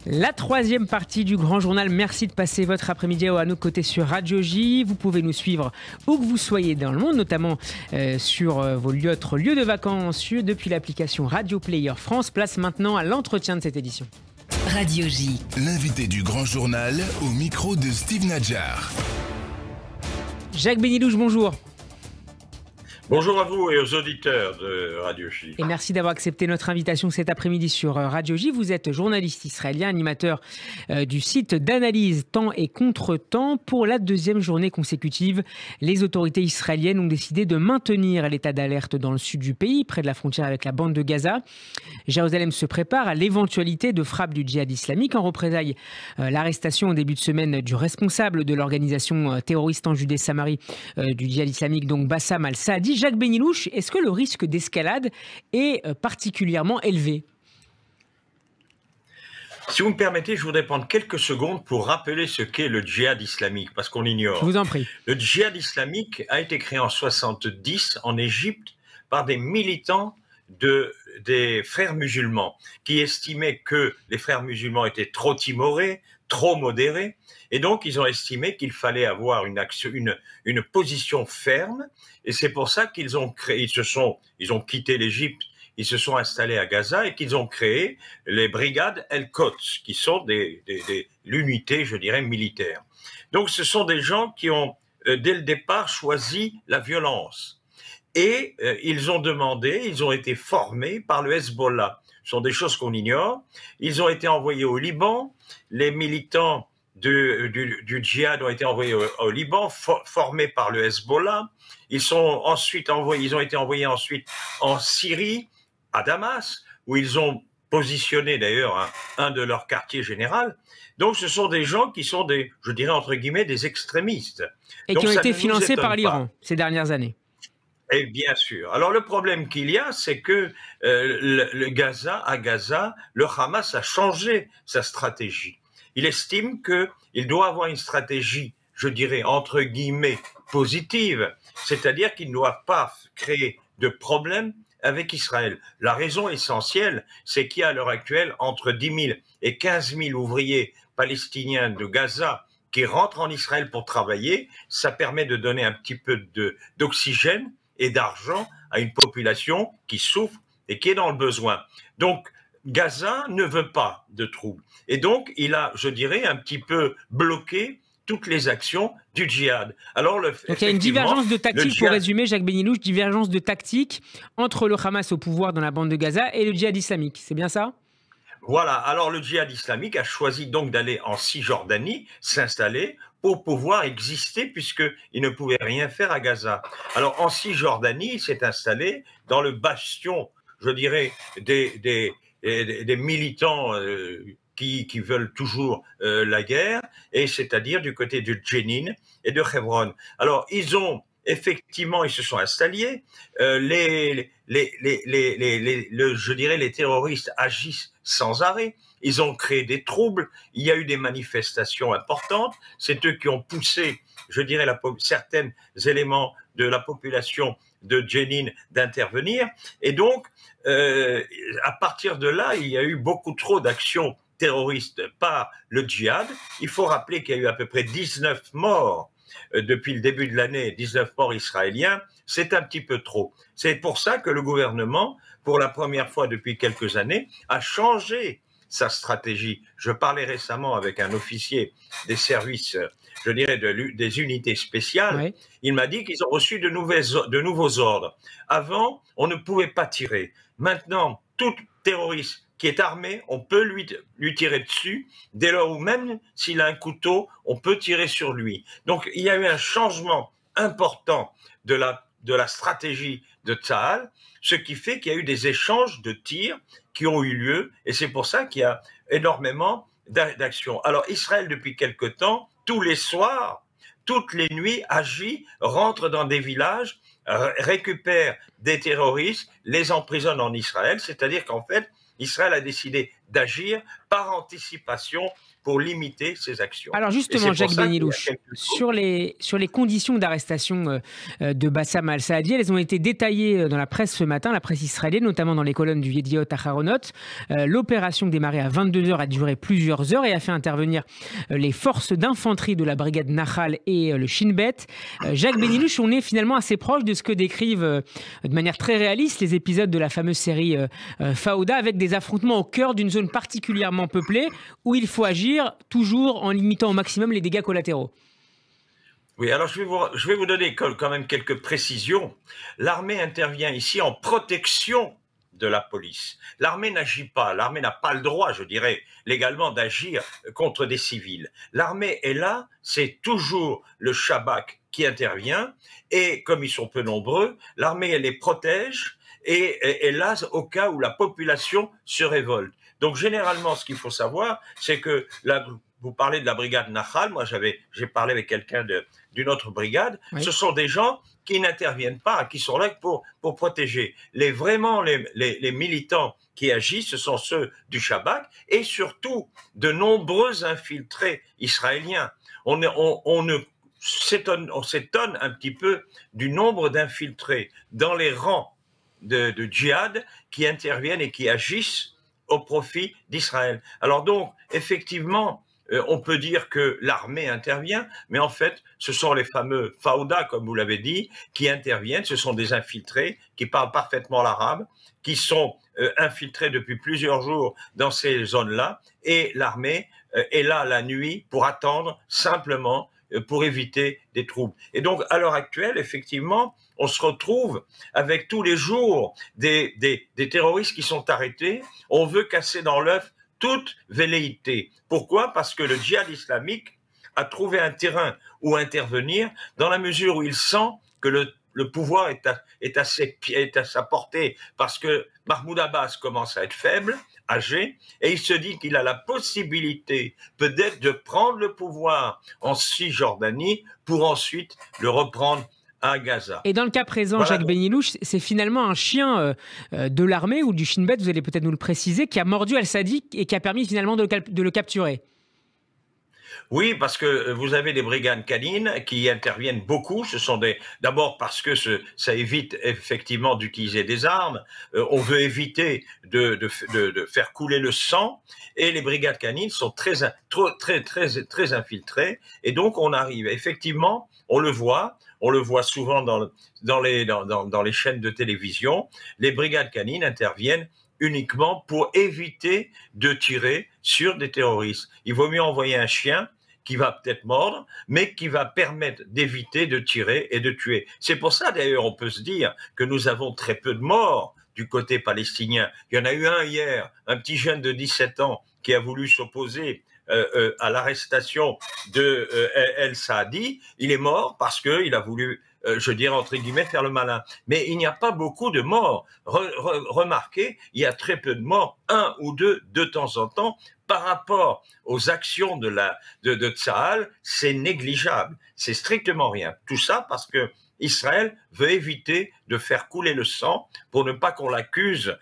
La troisième partie du Grand Journal. Merci de passer votre après-midi à nos côtés sur Radio J. Vous pouvez nous suivre où que vous soyez dans le monde, notamment sur votre lieu de vacances depuis l'application Radio Player France. Place maintenant à l'entretien de cette édition. Radio J. L'invité du Grand Journal au micro de Steve Nadjar. Jacques Benilouche, bonjour. Bonjour à vous et aux auditeurs de Radio J. Et merci d'avoir accepté notre invitation cet après-midi sur Radio J. Vous êtes journaliste israélien, animateur du site d'analyse Temps et Contre-temps. Pour la deuxième journée consécutive, les autorités israéliennes ont décidé de maintenir l'état d'alerte dans le sud du pays, près de la frontière avec la bande de Gaza. Jérusalem se prépare à l'éventualité de frappes du djihad islamique. En représailles, l'arrestation au début de semaine du responsable de l'organisation terroriste en Judée-Samarie du djihad islamique, donc Bassam al-Saadi. Jacques Benilouche, est-ce que le risque d'escalade est particulièrement élevé? Si vous me permettez, je voudrais prendre quelques secondes pour rappeler ce qu'est le djihad islamique, parce qu'on l'ignore. Je vous en prie. Le djihad islamique a été créé en 70 en Égypte par des militants des frères musulmans qui estimaient que les frères musulmans étaient trop timorés, trop modérés, et donc ils ont estimé qu'il fallait avoir une position ferme, et c'est pour ça qu'ils ont créé, ils ont quitté l'Égypte, ils se sont installés à Gaza et qu'ils ont créé les brigades El-Quds, qui sont l'unité, je dirais, militaire. Donc ce sont des gens qui ont, dès le départ, choisi la violence. Et ils ont été formés par le Hezbollah. Ce sont des choses qu'on ignore. Ils ont été envoyés au Liban. Les militants du djihad ont été envoyés au Liban, formés par le Hezbollah. Ils ont été envoyés ensuite en Syrie, à Damas, où ils ont positionné d'ailleurs un de leurs quartiers généraux. Donc ce sont des gens qui sont je dirais entre guillemets, des extrémistes. Et donc, qui ont été financés par l'Iran ces dernières années. Et bien sûr. Alors le problème qu'il y a, c'est que à Gaza, le Hamas a changé sa stratégie. Il estime qu'il doit avoir une stratégie, je dirais, entre guillemets, positive, c'est-à-dire qu'il ne doit pas créer de problème avec Israël. La raison essentielle, c'est qu'il y a à l'heure actuelle entre 10 000 et 15 000 ouvriers palestiniens de Gaza qui rentrent en Israël pour travailler. Ça permet de donner un petit peu d'oxygène et d'argent à une population qui souffre et qui est dans le besoin. Donc, Gaza ne veut pas de troubles. Et donc, il a, je dirais, un petit peu bloqué toutes les actions du djihad. Alors, donc, il y a une divergence de tactique, pour résumer, Jacques Benilouche, divergence de tactique entre le Hamas au pouvoir dans la bande de Gaza et le djihad islamique. C'est bien ça? Voilà. Alors, le djihad islamique a choisi donc d'aller en Cisjordanie, s'installer pour pouvoir exister, puisqu'il ne pouvait rien faire à Gaza. Alors, en Cisjordanie, il s'est installé dans le bastion, je dirais, des militants qui veulent toujours la guerre, et c'est-à-dire du côté de Jenin et de Hebron. Alors, ils se sont installés. Je dirais, les terroristes agissent sans arrêt. Ils ont créé des troubles. Il y a eu des manifestations importantes. C'est eux qui ont poussé, je dirais, certains éléments de la population de Jenin d'intervenir. Et donc, à partir de là, il y a eu beaucoup trop d'actions terroristes par le djihad. Il faut rappeler qu'il y a eu à peu près 19 morts depuis le début de l'année, 19 morts israéliens. C'est un petit peu trop. C'est pour ça que le gouvernement, pour la première fois depuis quelques années, a changé sa stratégie. Je parlais récemment avec un officier des services, je dirais, des unités spéciales. Oui. Il m'a dit qu'ils ont reçu de nouveaux ordres. Avant, on ne pouvait pas tirer. Maintenant, tout terroriste qui est armé, on peut lui tirer dessus, dès lors où même s'il a un couteau, on peut tirer sur lui. Donc, il y a eu un changement important de la stratégie de Tsahal, ce qui fait qu'il y a eu des échanges de tirs qui ont eu lieu, et c'est pour ça qu'il y a énormément d'actions. Alors, Israël, depuis quelque temps, tous les soirs, toutes les nuits, agit, rentre dans des villages, récupère des terroristes, les emprisonne en Israël, c'est-à-dire qu'en fait, Israël a décidé d'agir par anticipation pour limiter ces actions. Alors justement, Jacques Benilouche, sur les conditions d'arrestation de Bassam al-Saadi, elles ont été détaillées dans la presse ce matin, la presse israélienne, notamment dans les colonnes du Yediot Aharonot. L'opération démarrée à 22 h a duré plusieurs heures et a fait intervenir les forces d'infanterie de la brigade Nahal et le Shin Bet. Jacques Benilouche, on est finalement assez proche de ce que décrivent de manière très réaliste les épisodes de la fameuse série Fauda, avec des affrontements au cœur d'une zone particulièrement peuplée où il faut agir toujours en limitant au maximum les dégâts collatéraux. Oui, alors je vais vous donner quand même quelques précisions. L'armée intervient ici en protection de la police. L'armée n'agit pas, l'armée n'a pas le droit, je dirais, légalement d'agir contre des civils. L'armée est là, c'est toujours le Shabak qui intervient, et comme ils sont peu nombreux, l'armée elle les protège et est là au cas où la population se révolte. Donc généralement, ce qu'il faut savoir, c'est que vous parlez de la brigade Nahal, moi j'ai parlé avec quelqu'un d'une autre brigade, oui. Ce sont des gens qui n'interviennent pas, qui sont là pour protéger. Vraiment les militants qui agissent, ce sont ceux du Shabak et surtout de nombreux infiltrés israéliens. On s'étonne un petit peu du nombre d'infiltrés dans les rangs de djihad qui interviennent et qui agissent au profit d'Israël. Alors donc, effectivement, on peut dire que l'armée intervient, mais en fait, ce sont les fameux Fauda, comme vous l'avez dit, qui interviennent. Ce sont des infiltrés qui parlent parfaitement l'arabe, qui sont infiltrés depuis plusieurs jours dans ces zones-là, et l'armée est là la nuit pour attendre simplement pour éviter des troubles. Et donc, à l'heure actuelle, effectivement, on se retrouve avec tous les jours des terroristes qui sont arrêtés. On veut casser dans l'œuf toute velléité. Pourquoi? Parce que le djihad islamique a trouvé un terrain où intervenir dans la mesure où il sent que le pouvoir est à sa portée, parce que Mahmoud Abbas commence à être faible, âgé, et il se dit qu'il a la possibilité peut-être de prendre le pouvoir en Cisjordanie pour ensuite le reprendre à Gaza. Et dans le cas présent, voilà. Jacques Benilouche, c'est finalement un chien de l'armée ou du Shin Bet, vous allez peut-être nous le préciser, qui a mordu al-Saadi et qui a permis finalement de le capturer. Oui, parce que vous avez des brigades canines qui interviennent beaucoup. Ce sont d'abord parce que ça évite effectivement d'utiliser des armes. On veut éviter de faire couler le sang. Et les brigades canines sont très infiltrées. Et donc on arrive. Effectivement, on le voit souvent dans les chaînes de télévision. Les brigades canines interviennent uniquement pour éviter de tirer sur des terroristes. Il vaut mieux envoyer un chien qui va peut-être mordre, mais qui va permettre d'éviter de tirer et de tuer. C'est pour ça, d'ailleurs, on peut se dire que nous avons très peu de morts du côté palestinien. Il y en a eu un hier, un petit jeune de 17 ans qui a voulu s'opposer à l'arrestation de El Saadi. Il est mort parce qu'il a voulu, je dirais entre guillemets, faire le malin. Mais il n'y a pas beaucoup de morts. Remarquez, il y a très peu de morts, un ou deux de temps en temps. Par rapport aux actions de Tsahal, c'est négligeable. C'est strictement rien. Tout ça parce que Israël veut éviter de faire couler le sang pour ne pas qu'on l'accuse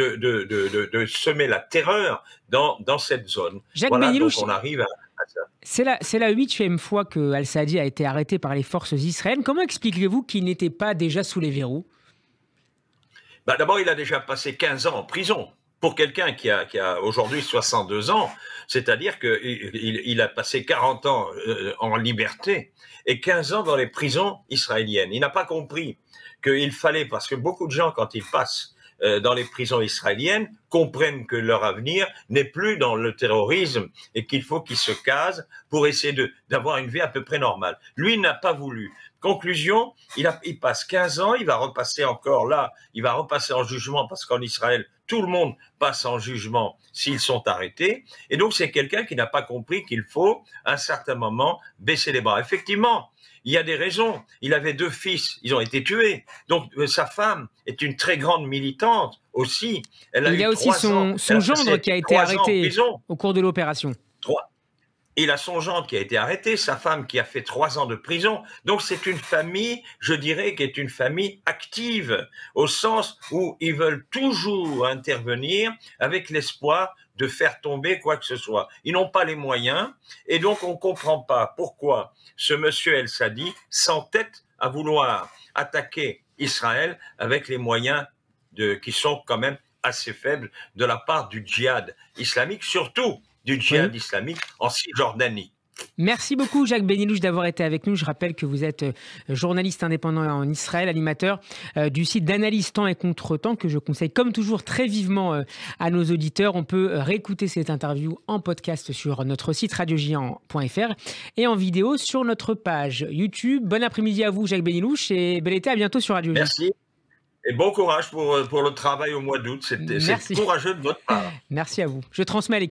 de semer la terreur dans cette zone. Jacques voilà, Benilouche, donc on arrive à ça. C'est la 8e fois que al-Saadi a été arrêté par les forces israéliennes. Comment expliquez-vous qu'il n'était pas déjà sous les verrous? D'abord, il a déjà passé 15 ans en prison. Pour quelqu'un qui a aujourd'hui 62 ans, c'est-à-dire qu'il a passé 40 ans en liberté et 15 ans dans les prisons israéliennes. Il n'a pas compris qu'il fallait, parce que beaucoup de gens, quand ils passent dans les prisons israéliennes, comprennent que leur avenir n'est plus dans le terrorisme et qu'il faut qu'ils se casent pour essayer d'avoir une vie à peu près normale. Lui, il n'a pas voulu. Conclusion, il passe 15 ans, il va repasser encore là, il va repasser en jugement parce qu'en Israël, tout le monde passe en jugement s'ils sont arrêtés. Et donc, c'est quelqu'un qui n'a pas compris qu'il faut, à un certain moment, baisser les bras. Effectivement, il y a des raisons. Il avait 2 fils, ils ont été tués. Donc, sa femme est une très grande militante aussi. Il y a aussi son gendre qui a été arrêté au cours de l'opération. Il a son gendre qui a été arrêté, sa femme qui a fait 3 ans de prison. Donc c'est une famille, je dirais, qui est une famille active, au sens où ils veulent toujours intervenir avec l'espoir de faire tomber quoi que ce soit. Ils n'ont pas les moyens et donc on ne comprend pas pourquoi ce monsieur El-Sadi s'entête à vouloir attaquer Israël avec les moyens qui sont quand même assez faibles de la part du djihad islamique, surtout du djihad islamique en Cisjordanie. Merci beaucoup Jacques Benilouche d'avoir été avec nous. Je rappelle que vous êtes journaliste indépendant en Israël, animateur du site d'analyse Temps et Contre-temps que je conseille comme toujours très vivement à nos auditeurs. On peut réécouter cette interview en podcast sur notre site radiogiant.fr et en vidéo sur notre page YouTube. Bon après-midi à vous Jacques Benilouche et bel été, à bientôt sur Radio J. Merci. Et bon courage pour le travail au mois d'août. C'est courageux de votre part. Merci à vous. Je transmets à l'équipe.